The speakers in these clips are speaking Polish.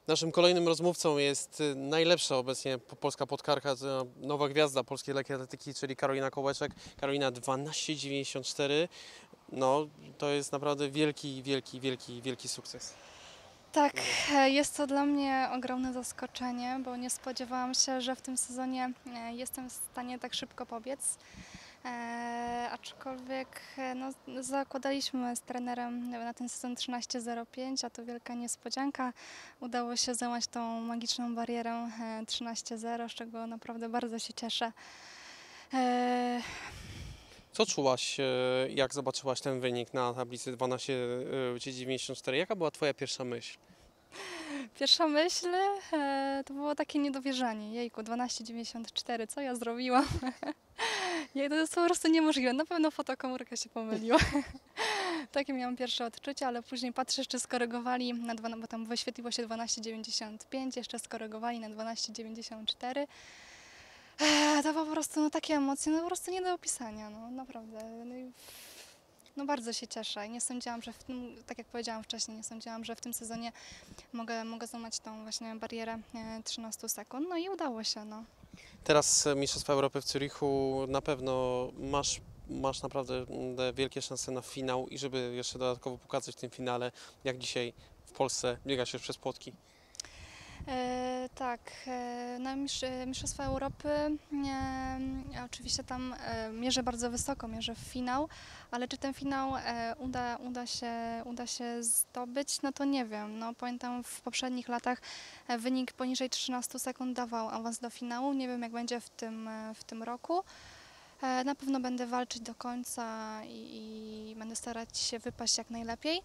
Naszym kolejnym rozmówcą jest najlepsza obecnie polska podkarka, nowa gwiazda polskiej lekkiej atletyki, czyli Karolina Kołeczek. Karolina 12,94. No, to jest naprawdę wielki, wielki, wielki, wielki sukces. Tak, jest to dla mnie ogromne zaskoczenie, bo nie spodziewałam się, że w tym sezonie jestem w stanie tak szybko pobiec. Aczkolwiek no, zakładaliśmy z trenerem na ten sezon 13,05, a to wielka niespodzianka. Udało się złamać tą magiczną barierę 13,0, z czego naprawdę bardzo się cieszę. E, Co czułaś, jak zobaczyłaś ten wynik na tablicy 12,94? Jaka była Twoja pierwsza myśl? Pierwsza myśl to było takie niedowierzanie. Jejku, 12,94, co ja zrobiłam? Nie, to jest po prostu niemożliwe. Na pewno fotokomórka się pomyliła. Takie miałam pierwsze odczucie, ale później patrzę, jeszcze skorygowali na bo tam wyświetliło się 12,95, jeszcze skorygowali na 12,94. To po prostu no, takie emocje, no po prostu nie do opisania, no naprawdę. No bardzo się cieszę. Nie sądziłam, że tak jak powiedziałam wcześniej, nie sądziłam, że w tym sezonie mogę złamać tą właśnie barierę 13 sekund. No i udało się, no. Teraz Mistrzostwa Europy w Zurichu, na pewno masz naprawdę wielkie szanse na finał i żeby jeszcze dodatkowo pokazać w tym finale, jak dzisiaj w Polsce biega się przez płotki. Tak, na Mistrzostwa Europy oczywiście tam mierzę bardzo wysoko, mierzę w finał, ale czy ten finał uda się zdobyć, no to nie wiem. No, pamiętam w poprzednich latach wynik poniżej 13 sekund dawał awans do finału, nie wiem jak będzie w tym roku. Na pewno będę walczyć do końca i będę starać się wypaść jak najlepiej.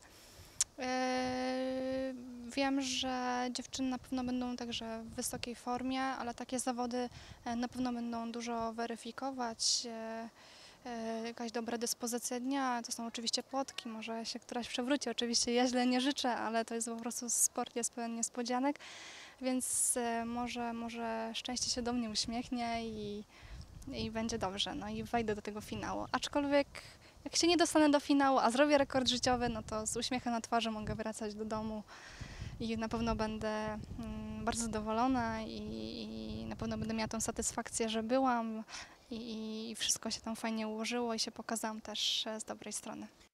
Wiem, że dziewczyny na pewno będą także w wysokiej formie, ale takie zawody na pewno będą dużo weryfikować. Jakaś dobra dyspozycja dnia, to są oczywiście płotki, może się któraś przewróci, oczywiście ja źle nie życzę, ale to jest po prostu sport, jest pełen niespodzianek, więc może szczęście się do mnie uśmiechnie i będzie dobrze, no i wejdę do tego finału. Aczkolwiek jak się nie dostanę do finału, a zrobię rekord życiowy, no to z uśmiechem na twarzy mogę wracać do domu i na pewno będę bardzo zadowolona i na pewno będę miała tą satysfakcję, że byłam i wszystko się tam fajnie ułożyło i się pokazałam też z dobrej strony.